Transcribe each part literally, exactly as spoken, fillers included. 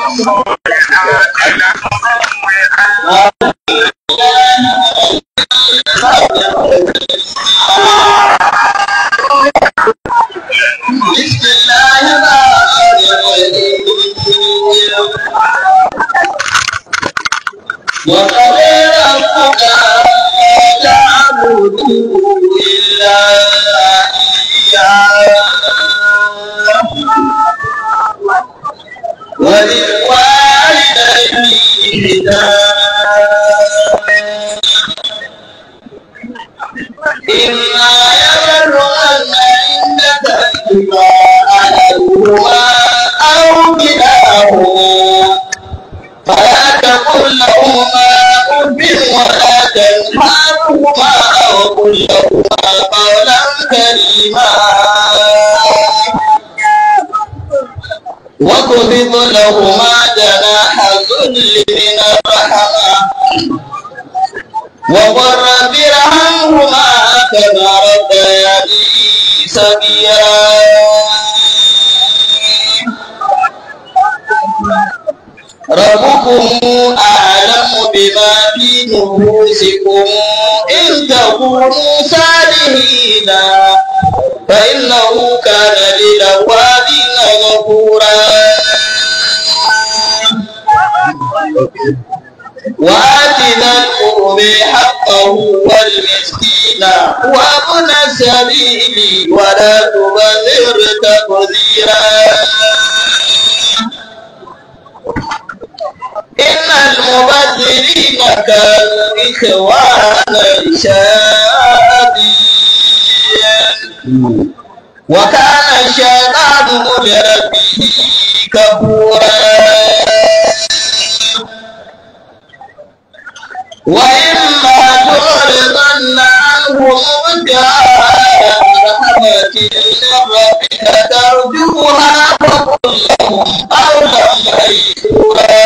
وَخْفِضْ لَهُمَا جَنَاحَ الذُّلِّ مِنَ الرَّحْمَةِ وَقُل رَّبِّ ارْحَمْهُمَا كَمَا رَبَّيَانِي صَغِيرًا. رَبُّكُمْ أَعْلَمُ بِمَا فِي نُفُوسِكُمْ إِن تَكُونُوا صَالِحِينَ فإنه كان للأوابين غفورا. وآت ذا القرب حقه والمسكين وابن السبيل ولا تبذر تبذيرا. إن المبذرين كانوا إخوان الشياطين وكان الشيطان لربه كفورا. وإما تعرضن عنهم ابتغاء رحمة من ربك ترجوها فقل لهم قولا ميسورا.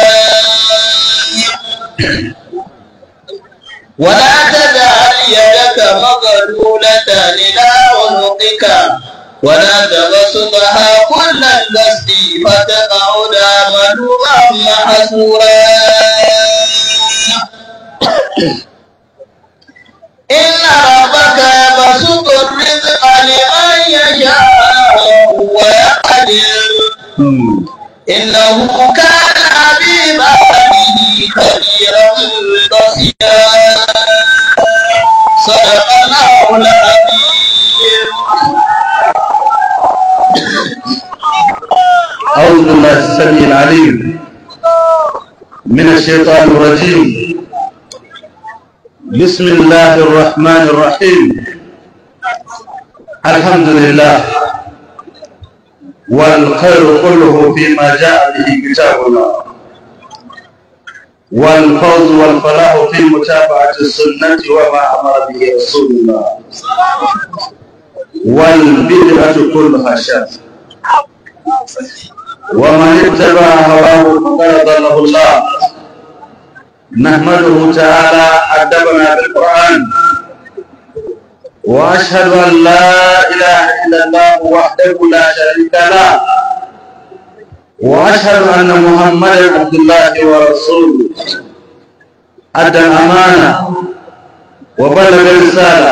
ولا تجعل يدك مغلولة إلى عنقك ولا تبسطها كل البسط فتقعد ملوما محسورا. إن ربك يبسط الرزق لمن يشاء ويقدر إنه كان بعباده خبيرا بصيرا. صدق الله العظيم. أعوذ بالله السميع العليم من الشيطان الرجيم. بسم الله الرحمن الرحيم. الحمد لله والخير كله فيما جاء به كتابنا والفوز والفلاح في متابعة السنة وما أمر به رسول الله والبدعة كلها شر ومن اتبع هواه فقد ضله الله. نحمده تعالى أدبنا بالقرآن وأشهد أن لا إله إلا الله وحده لا شريك له وأشهد أن محمدا عبد الله ورسوله أدى الأمانة وبلغ الرسالة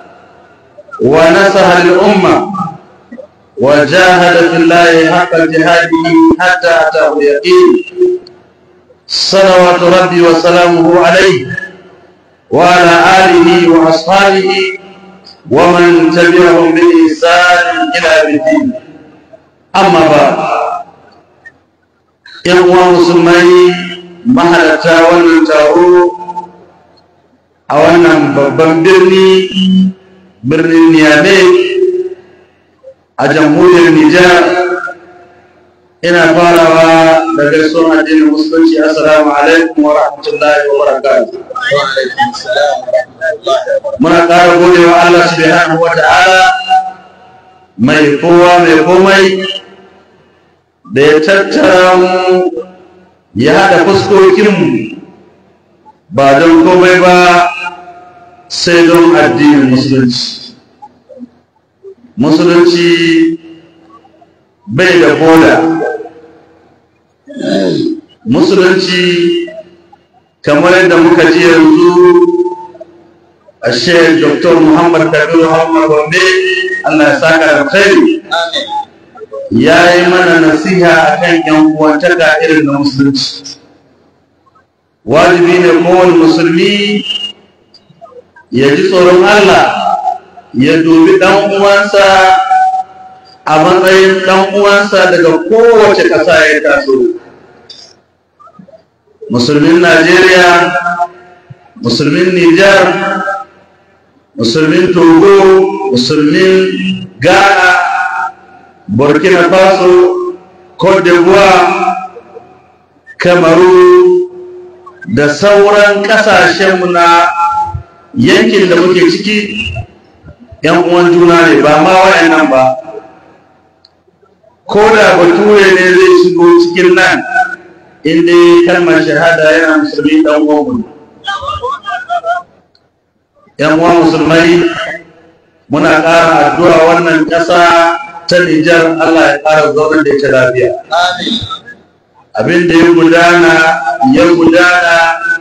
ونصح للأمة وجاهد في الله حق جهاده حتى أتاه اليقين. صلوات ربي وسلامه عليه وعلى آله وأصحابه ومن تبعهم بإحسان إلى الدين. أما بعد، ‘yan uwa musulmai mahalarta wannan taro a wannan babban birni birnin Niamey a jamhuriyar Nijar, ina farawa da gaisuwar addinin musulunci. Assalamu alaikum wa rahmatullahi wa barakatuh. Muna ƙara godewa Allah subhanahu wa ta'ala mai kowa mai komai da ya tattara mu ya haɗa fuskokinmu ba don komai ba sai don addinin musulunci. Musulunci bai da koda, musulunci kamar yadda muka ji yanzu a Sheikh Doctor Muhammad Kabir Muhammad Gombe, Allah ya saka da khairi, ya yi mana nasiha akan yan uwantaka irin na musulunci. Wajibi ne kowane musulmi ya ji tsoron Allah, ya dubi ɗan uwansa a matsayin ɗan uwansa daga kowace ƙasa ya taso. Musulmin Najeriya, musulmin Nijar, musulmin Togo, musulmin Ghana, Burkina Faso, Cote d'Ivoire, Kamaru da sauran ƙasashenmu na yankin da muke ciki, ‘yan uwan juna ne, ba ma wayannan ba. Ko da bature ne zai shigo cikin nan, inda kalmar shahada yana musulmi ɗan uwanmu. ‘Yan uwan musulmai, muna ƙara addu'a wannan ƙasa ta Nijar, Allah ya ƙara zaunar da ita lafiya. Abin da ya gudana ya gudana,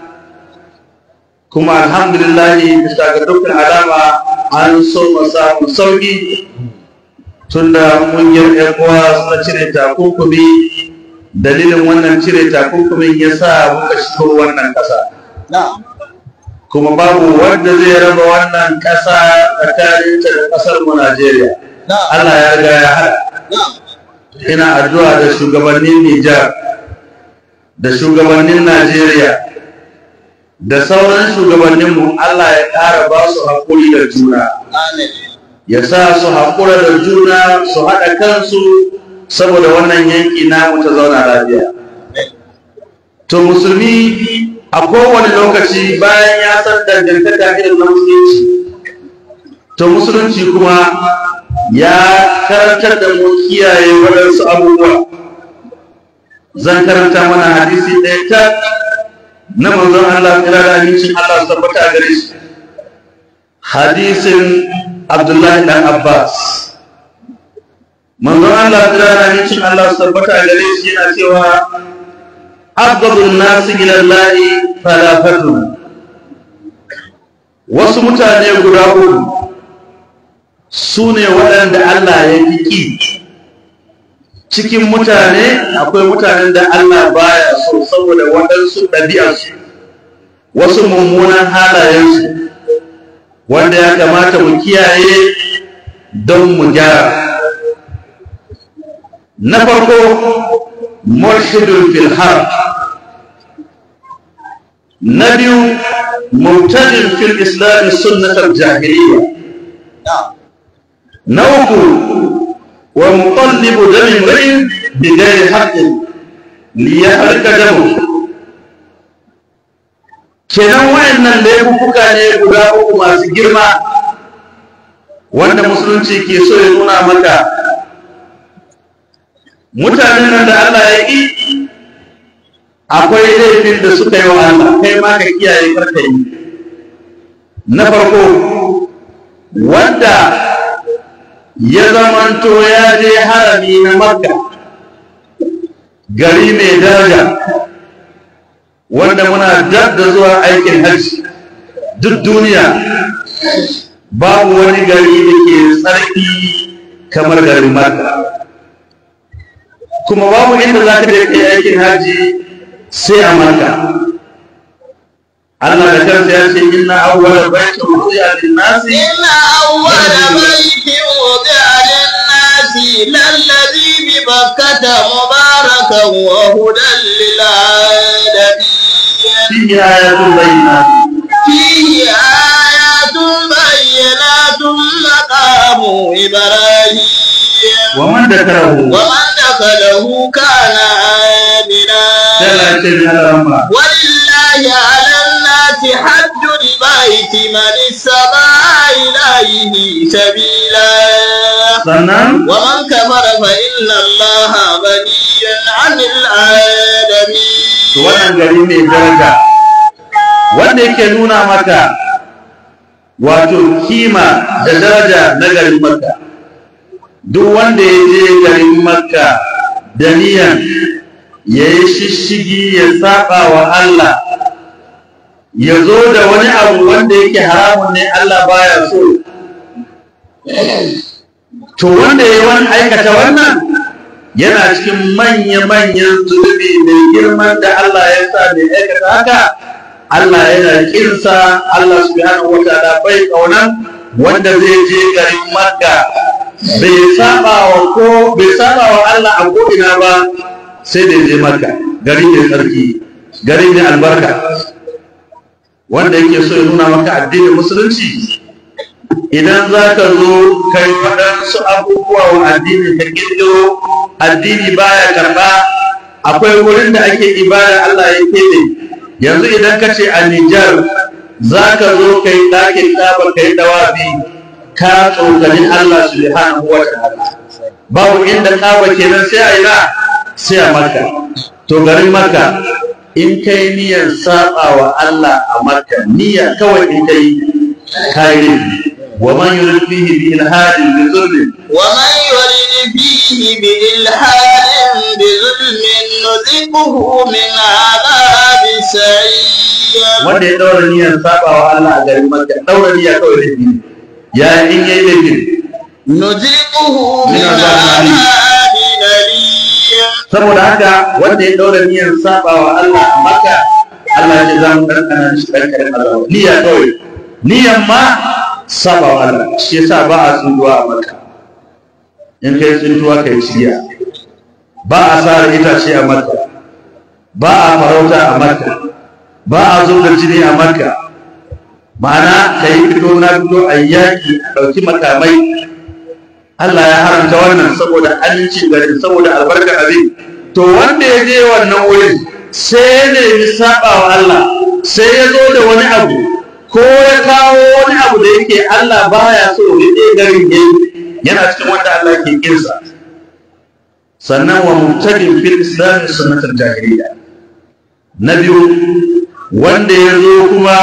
kuma alhamdulillahi bisa ga dukkan alama an so samun sauƙi, tunda ƙungiyar ECOWAS suna cire takunkumi. Dalilin wannan cire takunkumin ya sa muka shigo wannan ƙasa. Kuma babu wanda zai raba wannan ƙasa tsakaninta da ƙasar mu Najeriya. Allah ya riga ya haɗa. Ina addu'a da shugabannin Nijar, da shugabannin Najeriya, da sauran shugabanninmu, Allah ya ƙara ba su haƙuri da juna. Ya sa su haƙura da juna, su haɗa kansu saboda wannan yanki namu ta zauna lafiya. To musulmi a kowane lokaci bayan ya san dangantaka irin na musulunci, to musulunci kuma ya karantar da mu kiyaye waɗansu abubuwa. Zan karanta mana hadisi ɗaya ta na manzon Allah kira da amincin Allah su tabbata a gare shi. Hadisin Abdullahi dan Abbas. Manzon Allah kira da amincin Allah su tabbata a gare shi yana cewa abghadun nasi ila Allah thalathatu. Wasu mutane guda uku su ne waɗanda Allah ya fi ƙi. Cikin mutane akwai mutanen da Allah baya so saboda waɗansu ɗabi'arsu, wasu mummunan halayensu, wanda ya kamata mu kiyaye don mu gyara. Na farko, mulhidun fil harb. Na biyu, mubtadin fil islam sunnatar jahiliya. Na uku, wa mutallibu damin rai bi ghairi haqqin li yahrika damu. Kenan wayannan laifuka ne guda uku masu girma wanda musulunci ke so ya nuna maka mutanen nan da Allah ya yi akwai laifin da suka yi wa Allah, kai ma ka kiyaye karka yi. Na farko, wanda ya zamanto ya je harami na Makka, gari mai daraja, wanda muna dab da zuwa aikin hajji. Duk duniya babu wani gari da ke tsarki kamar garin Makka, kuma babu inda za ka je kai aikin hajji sai a Makka. Allah da kansa ya ce inna awwala baitin wudi'a lin-nasi inna awwala baitin wudi'a lin-nasi lalladhi bi Bakkata mubarakan wa hudan lil-'alamin fihi ayatun bayyinatun fihi ayatun bayyinatun maqamu Ibrahim wa man dakarahu wa man dakalahu kana amina walillahi 'ala حج البيت من استطاع إليه سبيلا ومن كفر فإن الله غني عن العالمين. wannan gari mai daraja wanda yake nuna maka wato kima da daraja na garin Makka. Duk wanda ya je garin Makka da niyan ya yi shishigi ya saba wa Allah, ya zo da wani abu wanda yake haramun ne Allah baya so, to wanda ya wani aikata wannan yana cikin manya-manyan zunubi mai girman da Allah ya sa mai aikata haka Allah yana kinsa. Allah subhanahu wa ta'ala bai kaunan wanda zai je garin Makka bai saba wa ko bai saba wa Allah a ko ina ba, sai da je Makka, gari mai tsarki, gari mai albarka, wanda yake so ya nuna maka addinin musulunci. Idan za ka zo kai waɗansu abubuwa wa addini ka ƙirƙiro, addini baya karɓa. Akwai wurin da ake ibada Allah ya keɓe. Yanzu idan ka ce a Nijar za ka zo kai ɗakin Kaaba kai dawafi, ka tsokani Allah subhanahu wa ta'ala. Babu inda Kaaba kenan sai a ina, sai a Makka. To garin Makka in kai niyyar saba wa Allah a Makka, niyya kawai in kai kai ومن يرد فيه بإلحاد بظلم ومن يرد فيه بإلحاد بظلم نذقه من عذاب سعير. wanda ya daura niyyar saba wa Allah a garin Makka, daura niyya kawai da shi ya in yayi laifi nuziquhu min adhabin alim. Saboda haka wanda ya daura niyyar saba wa Allah a Makka, Allah ya zama kankana shi kankanin azaba. Niyya kawai, niyyan ma saba wa Allah. Shi yasa ba a tsuntuwa a Makka. In kai tsuntuwa kai ciya, ba a sare itace a Makka, ba a farauta a Makka, ba a zuba jini a Makka. Ma'ana ka yi fito na fito a yaƙi a ɗauki makamai. Allah ya haramta wannan saboda amincin garin, saboda albarkar abin. To wanda ya je wannan wurin sai ya nemi saba wa Allah, sai ya zo da wani abu ko ya kawo wani abu da yake Allah baya so ya je garin yayi, yana cikin wanda Allah ke kinsa. Sannan wa mubtadin fil islam sunnatul jahiliya. Na biyu, wanda ya zo kuma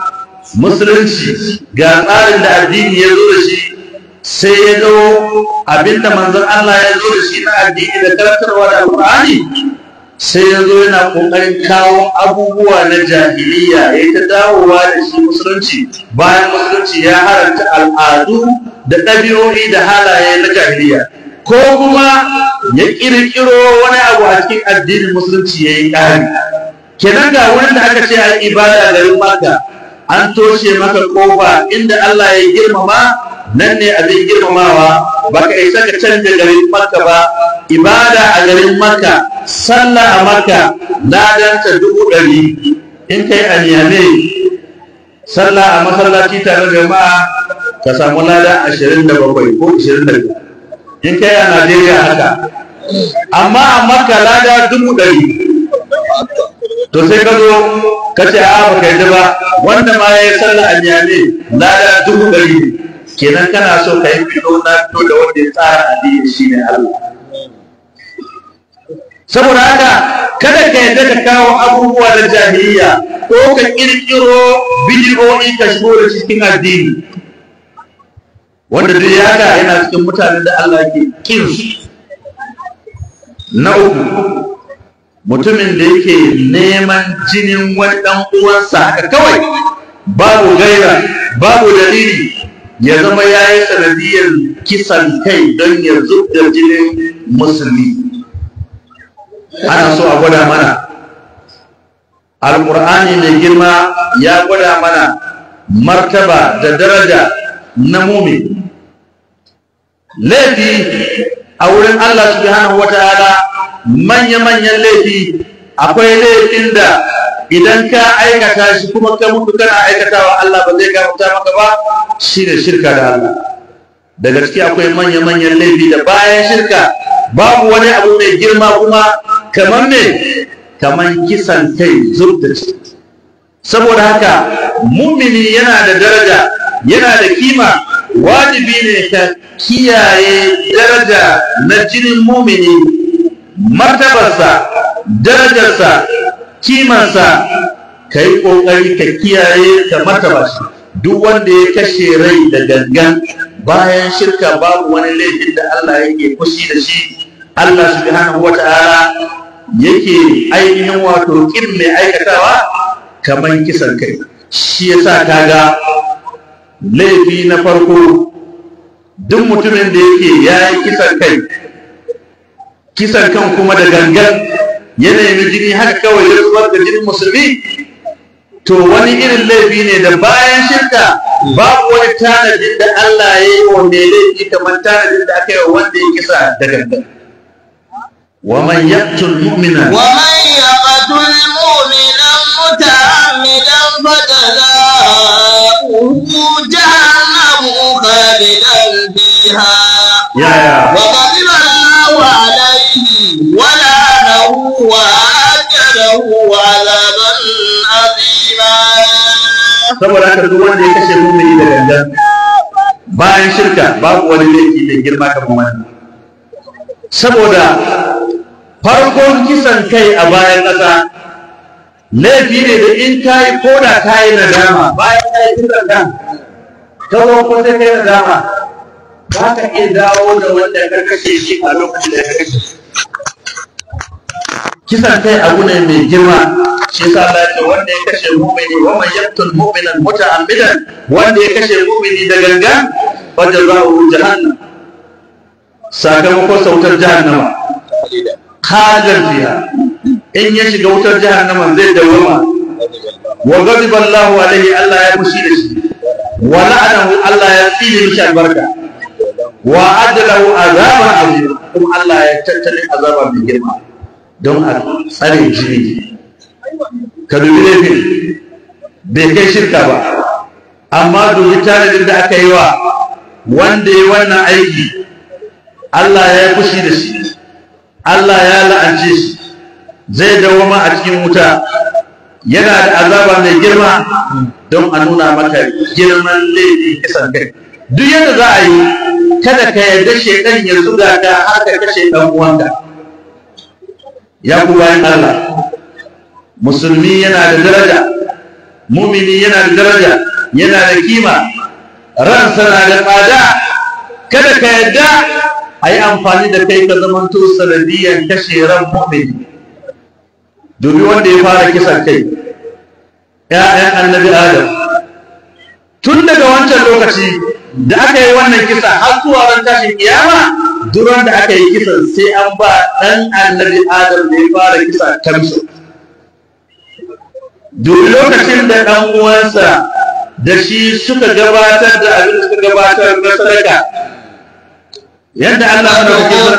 musulunci ga tsarin da addini ya zo da shi, sai ya zo abinda manzon Allah ya zo da shi na addini da karantarwa da Alƙur'ani, sai ya zo yana ƙoƙarin kawo abubuwa na jahiliya ya ta dawowa da shi musulunci, bayan musulunci ya haranta al'adu da ɗabi'o'i da halaye na jahiliya, ko kuma ya ƙirƙiro wani abu a cikin addinin musulunci ya yi ƙari. Kenan ga wurin da aka ce a ibada garin Makka, an toshe maka ƙofa inda Allah ya girmama, nan ne abin girmamawa. Baka isa ka canja garin Makka ba. Ibada a garin Makka, sallah a Makka, ladanta dubu ɗari. In kai a Niamey sallah a masallaci tare da jama'a, ka samu lada ashirin da bakwai ko ashirin da biyar. In kai a Najeriya haka. Amma a Makka lada dubu ɗari. To sai ka zo ka ce a baka yi ba, wanda ma ya yi sallah a Niamey lada dubu ɗari. Kenan kana so ka yi fito na fito da wanda ya tsara addini shi ne Allah. Saboda haka kada ka yadda ka kawo abubuwa da jahiliya ko ka kirkiro bidiyoyi ka shigo da cikin addini, wanda duk haka yana cikin mutanen da Allah ke kin su. Na uku, mutumin da yake neman jinin wani dan uwansa haka kawai, babu gaira babu dalili, ya zama ya yi sanadiyar kisan kai don ya zub da jinin musulmi. Ana so a gwada mana Alƙur'ani mai girma ya gwada mana martaba da daraja na mumin. Laifi a wurin Allah subhanahu wataala, manya-manyan laifi, akwai laifin da idan ka aikata shi kuma ka mutu kana aikatawa Allah ba zai gafarta maka ba, shi ne shirka da Allah. Daga ciki akwai manya-manyan laifi da bayan shirka babu wani abu mai girma kuma kamar ne kamar kisan kai, zubda ciki. Saboda haka mumini yana da daraja, yana da kima. Wajibi ne ka kiyaye daraja na jinin mumini, martabarsa, darajarsa, kimansa. Ka yi ƙoƙari ka kiyaye ka martaba shi. Duk wanda ya kashe rai da gangan bayan shirka, babu wani laifin da Allah yake fushi da shi. Allah subhanahu wata'ala yake ainihin wato kin mai aikatawa kamar kisan kai. Shi yasa kaga laifi na farko duk mutumin da yake yayi kisan kai, kisan kan kuma da gangan ya nemi jini haka kawai ya zubar da jinin musulmi, to wani irin laifi ne da bayan shirka babu wani tanadin da Allah ya yi wa mai laifi kamar tanadin da aka yi wa wanda ya kisa da gangan. Wa man yaqtul mu'mina wa man yaqtul mu'mina muta'ammidan fajaza'uhu jahannamu khalidan fiha ya ya wa ghadiba Allahu alayhi wa la'anahu wa ajrahu 'adaban 'azima. Saboda haka duk wanda ya kashe mu'mini da gangan bayan shirka babu wani laifi da girma kamar wannan. Saboda farkon kisan kai a bayan ƙasa laifi ne da in ka yi ko da ka yi nadama bayan ka yi kisan kan ka zo ko sai ka yi nadama za ka iya dawo da wanda ka kashe shi a lokacin da ka kashe shi. Kisan kai abu ne mai girma. Shi yasa Allah ya ce wanda ya kashe mu'mini wa man yaqtul mu'minan muta'ammidan, wanda ya kashe mu'mini da gangan fa jazaohu jahannam, sakamakon sautar jahannama khalidan fiha, in ya shiga wutar jahannama zai dawama. Wa ghadiba Allahu alaihi, Allah ya fushi da shi. Wa la'anahu, Allah ya tsine mishi albarka. Wa adlahu azaban azima, kuma Allah ya tattale azaba mai girma don a tsare jini. Ka dubi laifin bai kai shirka ba, amma dubi tanadin da aka yi wa wanda ya wannan aiki. Allah ya yi fushi da shi, Allah ya la'ance shi, zai dawoma a cikin wuta, yana da azaba mai girma don a nuna maka girman laifin kisan kai. Duk yadda za a yi kada ka yarda shaitan ya zuga ka har ka kashe ɗan uwanka. Ya ku bayan Allah, musulmi yana da daraja, mumini yana da daraja, yana da kima, ransa na da tsada. Kada ka yarda a yi amfani da kai ka zamanto sanadiyyar kashe ran mu'mini. Dubi wanda ya fara kisan kai, ‘ya'yan annabi Adam, tun daga wancan lokaci da aka yi wannan kisa har zuwa ran tashin kiyama, duran da aka yi kisan sai an ba ɗan annabi Adam da ya fara kisa kamsu. Dubi lokacin da ɗan uwansa da shi suka gabatar da abin da suka gabatar na sadaka, yadda Allah ya dauke su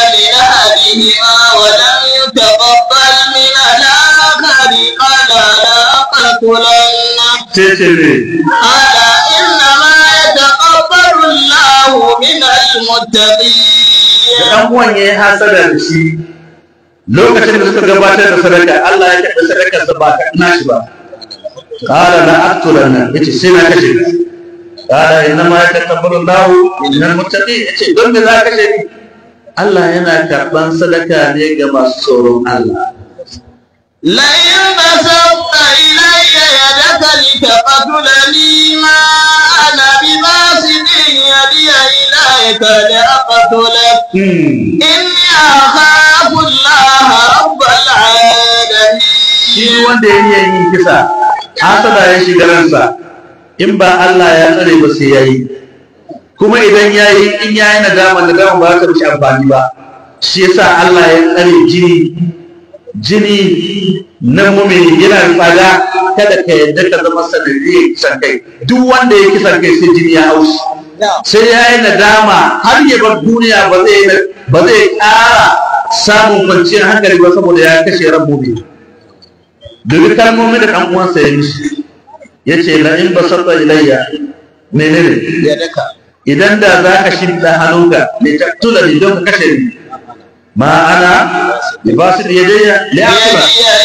dan uwan yayi hasada da shi lokacin da suka gabatar da sadaka. Allah ya karɓi sadakar sa ba ka nashi ba. Qala la aqtulanna, yace sai na kashe ka. Qala inna ma yataqabbalu Allahu minal muttaqin, yace don me za ka kashe ni? Allah yana karɓan sadaka ne ga masu tsoron Allah. La in basata ilayya yadaka litaqtulani ma ana bibasitin yadiya ilayka liaqtulak inni akhafu Allah rabbal alamin. Shi wanda ya yi kisa hasada ya shiga ransa, in ba Allah ya tsare ba sai yayi, kuma idan yayi in yayi nadama nadama ba za ta mishi amfani ba. Shi yasa Allah ya tsare jini jini na mu'mini yana tsada. Kada ka yadda ka zama sanadiyyar kisan kai. Duk wanda ya kisan kai sai jini ya haushi, sai ya yi nadama har ya bar duniya, ba zai ba zai ƙara samun kwanciyar hankali ba saboda ya kashe ran mu'mini. Dubi kalmomin da ɗan uwansa ya mishi, ya ce la in basata ilayya menene idan da za ka shirya hannunka ne tattula ne don ka kashe ni, ma ana bi basu da yadayya li aqba,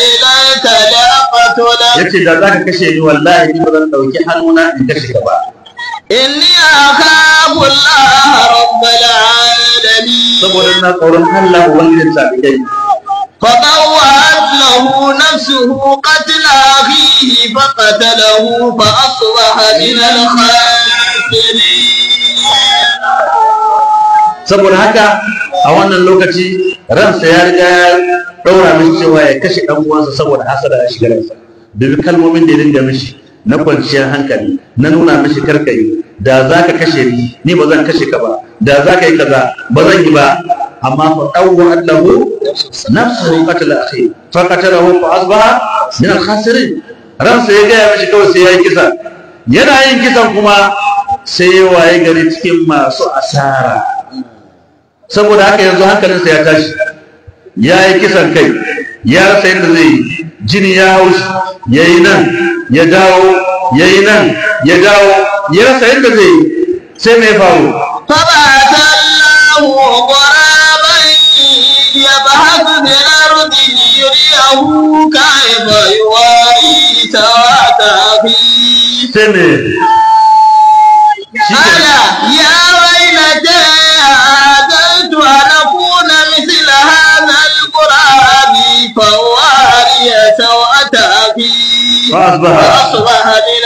yace da za ka kashe ni wallahi ni ba zan dauki hannuna in kashe ka ba. Inni akhafu Allah rabbal alamin, saboda ina tsoron Allah ubangijin sabikai. فطوعت له نفسه قتل أخيه فقتله فأصبح من الخاسرين. saboda haka a wannan lokaci ransa ya riga ya daura mishi cewa ya kashe dan uwansa saboda hasada ya shiga ransa dubi kalmomin da ya dinga mishi na kwanciyar hankali na nuna mishi karkai da za ka kashe ni ni ba zan kashe ka ba da za ka yi kaza ba zan yi ba amma fa dawwa lahu nafsuhu qatala akhi fa qatalahu fa asbaha min al-khasirin ransa ya ga mishi kawai sai ya yi kisa yana yin kisan kuma sai ya waye gari cikin masu asara saboda haka yanzu hankalinsa ya tashi ya yi kisan kai ya rasa yadda zai yi jini ya haushi ya yi nan ya dawo ya yi nan ya dawo ya rasa yadda zai yi sai mai faru يبحث في الأرض ليريه كيف يواري سوءة أخيه ألا يا ويلتى عجزت أن أكون مثل هذا الغراب فواري سوءة أخيه فأصبح من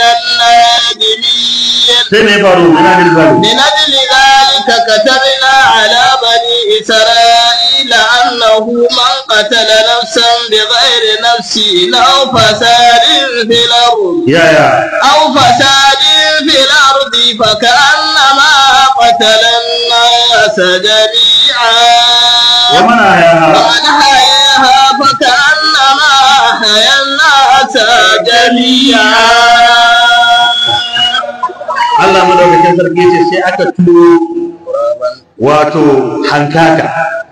النادمين من أجل ذلك كتبنا على بني إسرائيل أنه من قتل نفسا بغير نفس أو فساد في الأرض أو فساد في الأرض فكأنما قتل الناس جميعا ومن أحياها فكأنما أحيا الناس جميعا. Allah madaukakin sarki ce sai aka turo wato hankaka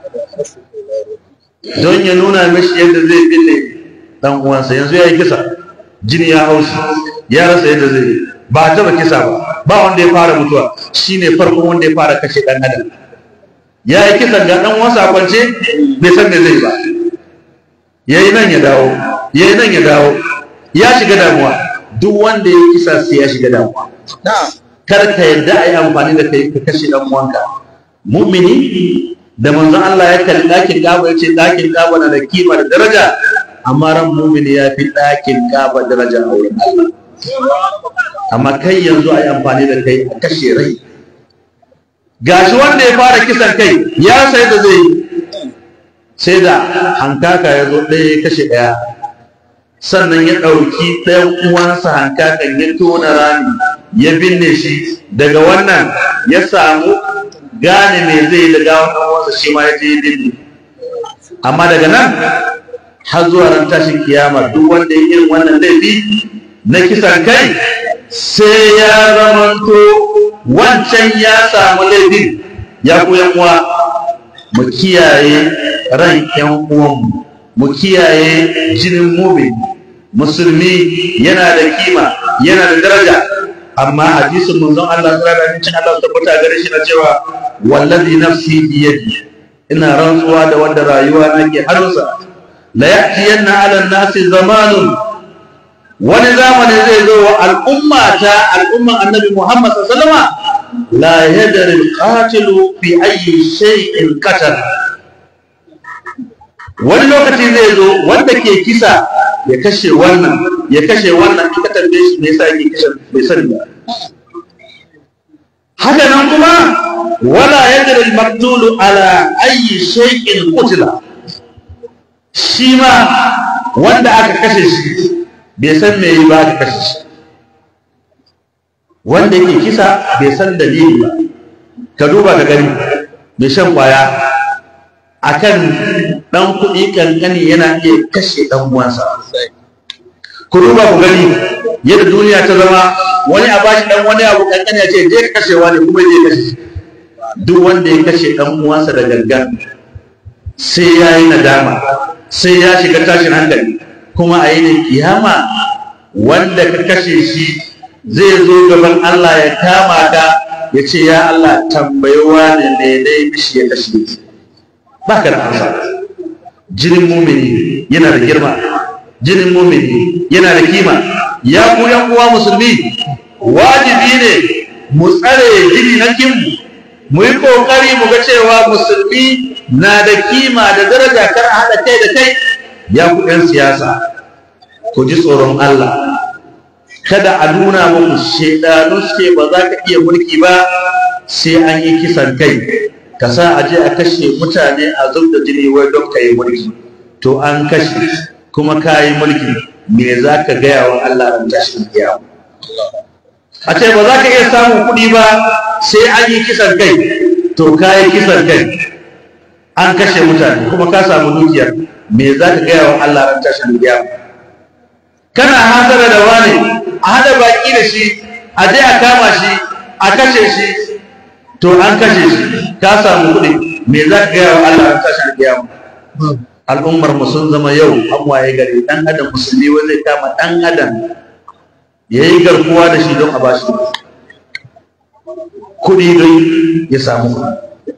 don ya nuna mishi yadda zai binne dan uwansa yanzu ya yi kisa jini ya haushi ya rasa yadda zai yi ba a taba kisa ba ba wanda ya fara mutuwa shine farkon wanda ya fara kashe dan adam ya yi kisan ga dan uwansa a kwance bai san me zai ba yayi nan ya dawo yayi nan ya dawo ya shiga damuwa duk wanda ya kisa sai ya shiga damuwa kar ka yadda ai amfani da kai ka kashe dan uwanka mu'mini da manzon Allah ya kalli dakin Kaaba yace dakin Kaaba na da kima da daraja amma ran mu'mini ya fi dakin Kaaba daraja a wurin Allah amma kai yanzu ai amfani da kai a kashe rai gashi wanda ya fara kisan kai ya sai da zai sai da hankaka ya zo ɗaya kashe ɗaya sannan ya ɗauki ɗayan uwansa hankakan ya tona rami ya binne shi daga wannan ya samu gane me zai da gawan ɗan uwansa shi ma ya je ya binne amma daga nan har zuwa ran tashin kiyama duk wanda ya irin wannan laifi na kisan kai sai ya zamanto wancan ya samu laifin ya ku yan uwa mu kiyaye ran yan uwanmu mu kiyaye jinin mu'min musulmi yana da kima yana da daraja amma hadisin manzon Allah sallallahu alaihi wasallam Allah tabbata gare shi na cewa wallazi nafsi bi yadi ina rantsuwa da wanda rayuwa nake hannunsa la yatiyanna ala nasi zamanun wani zamani zai zo wa al'umma ta al'umman annabi Muhammad sallallahu alaihi wasallam la yadri al-qatilu fi ayyi shay'in qatala wani lokaci zai zo wanda ke kisa ya kashe wannan ya kashe wannan in ka tambaye shi me yasa yake kashe bai sani ba haka nan kuma wala yadri al-maqtulu ala ayyi shay'in qutila shi ma wanda aka kashe shi bai san me yi ba aka kashe shi wanda yake kisa bai san dalili ba ka duba ka gani mai shan kwaya akan dan kuɗi kankani yana iya kashe dan uwansa ku duba ku gani yadda duniya ta zama wani a bashi dan wani abu kankani ya ce je ka kashewa ne kuma je kashe duk wanda ya kashe dan uwansa da gangan sai ya yi nadama sai ya shiga tashin hankali kuma a yi kiyama wanda ka kashe shi zai zo gaban Allah ya kama ka ya ce ya Allah tambayewa ne ne dai bishi ya kashe shi ba ka da amsa jinin mumini yana da girma jinin mumini yana da kima ya ku yan uwa musulmi wajibi ne mu tsare jini na kinmu mu yi kokari mu ga cewa musulmi na da kima da daraja kar a haɗa kai da kai ya ku ɗan siyasa ku ji tsoron Allah kada a nuna muku shaidanu suke ba za ka iya mulki ba sai an yi kisan kai ka sa a je a kashe mutane a zub da jini wai don ka yi mulki, to an kashe kuma ka yi mulki, me za ka gaya wa Allah ran tashin kiyama? A ce ba za ka iya samun kuɗi ba sai an yi kisan kai, to ka yi kisan kai, an kashe mutane kuma ka samu dukiya, me za ka gaya wa Allah ran tashin kiyama? Kana hasara da wani, a hada baki da shi, a je a kama shi, a kashe shi, to an kashe shi, ka samu kuɗi, me za ka gaya wa Allah ran tashin kiyama? Al'ummar mu sun zama yau an waye gari dan adam musulmi wai zai kama dan adam yayi garkuwa da shi don a bashi kuɗi don ya samu kuɗi.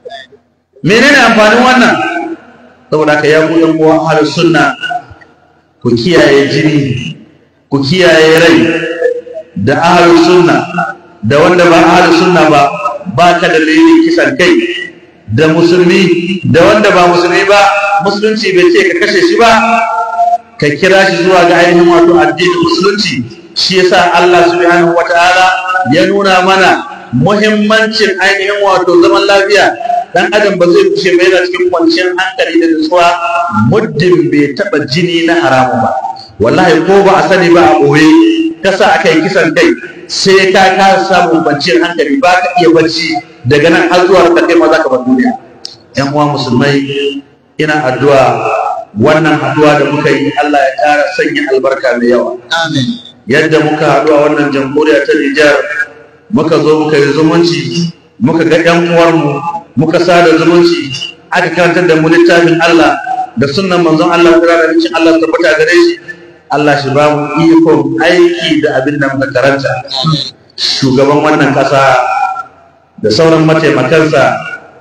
Menene amfanin wannan? Saboda ka ya ku ɗan uwa ahlus sunna, ku kiyaye jini, ku kiyaye rai, da ahlus sunna da wanda ba ahlus sunna ba, ba ka da dalilin kisan kai, da musulmi da wanda ba musulmi ba, musulunci bai ce ka kashe shi ba, ka kira shi zuwa ga ainihin wato addinin musulunci. Shi yasa Allah subhanahu wataala ya nuna mana muhimmancin ainihin wato zaman lafiya. Dan adam ba zai kushe ba yana cikin kwanciyar hankali da nutsuwa muddin bai taba jini na haramu ba. Wallahi ko ba a sani ba a boye kasa aka yi kisan kai, sai ka kasa samun kwanciyar hankali, ba ka iya bacci daga nan har zuwa ka kai ma za ka bar duniya. Yan uwa musulmai, ina addu'a wannan haduwa da muka yi Allah ya ƙara sanya albarka mai yawa. Amin. Yadda muka haɗu a wannan jamhuriya ta Nijar, muka zo muka yi zumunci, muka ga ƴan uwarmu, muka sada zumunci, aka karantar da mu littafin Allah da sunnan manzon Allah, da cikin Allah tabbata gare shi. Allah shi ba mu ikon aiki da abin da muka karanta. Shugaban wannan ƙasa da sauran mataimakansa,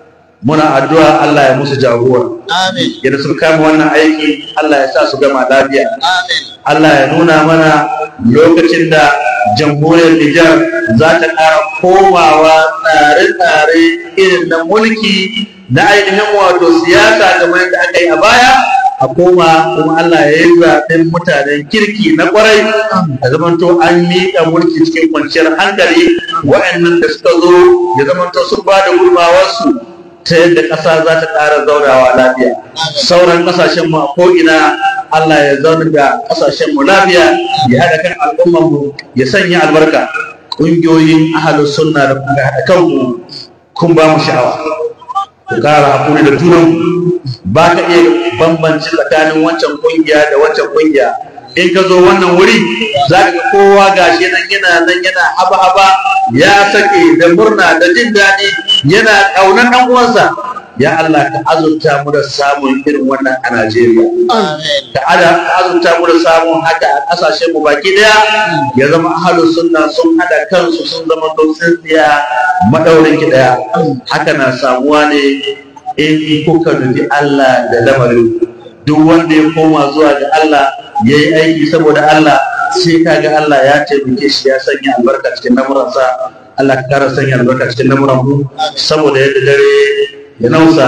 muna addu'a Allah ya musu jagora. Amin. Yadda suka kama wannan aiki, Allah ya sa su gama lafiya. Amin. Allah ya nuna mana lokacin da jamhuriyar Nijar za ta ƙara komawa tsare-tsare irin na mulki na ainihin wato siyasa kamar yadda aka yi a baya, a koma kuma Allah ya yi zaɓen mutanen kirki na ƙwarai, a zamanto an miƙa mulki cikin kwanciyar hankali. Waɗannan da suka zo ya zamanto sun ba da gudunmawarsu ta yadda ƙasa za ta ƙara zaunawa lafiya. Sauran ƙasashen mu a ko'ina Allah ya zauna da ƙasashen mu lafiya, ya haɗa kan al'ummar mu, ya sanya albarka. Ƙungiyoyin ahlus sunna da kuka haɗa kanku, kun ba mu sha'awa. Ku ƙara haƙuri da junan, ba ka iya bambanci tsakanin wancan ƙungiya da wancan ƙungiya. In ka zo wannan wuri za ka ga kowa gashi nan yana nan yana haba-haba, ya sake da murna da jin daɗi, yana ƙaunar ɗan uwansa. Ya Allah ka azurta mu da samun irin wannan a Najeriya. Ka azurta mu da samun haka a ƙasashen mu baki ɗaya, ya zama ahlus sunna sun haɗa kansu sun zama tsintsiya madaurin ki ɗaya. Haka na samuwa ne in kuka nufi Allah da lamarin. Duk wanda ya koma zuwa ga Allah ya yi aiki saboda Allah, sai kaga Allah ya taimake shi, ya sanya albarka cikin lamuransa. Allah ka kara sanya albarka cikin lamuran mu, saboda yadda dare ya nausa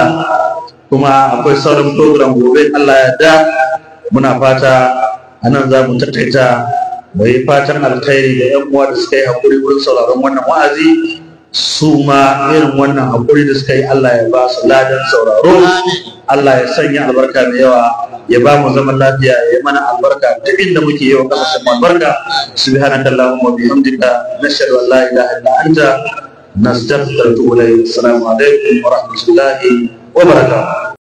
kuma akwai sauran program gobe Allah ya da. Muna fata anan za mu tattaita, mu yi fatan alkhairi da ƴan uwa da suka yi hakuri wurin sauraron wannan wa'azi, su ma irin wannan hakuri da suka yi Allah ya ba su ladan sauraro. Allah ya sanya albarka mai yawa, ya ba mu zaman lafiya, ya mana albarka duk inda muke yawan kasashen albarka. Subhanaka Allahumma wa bihamdika, nashhadu an la ilaha illa anta, nastaghfiruka wa natubu ilayk. Assalamu alaikum wa rahmatullahi wa barakatuh.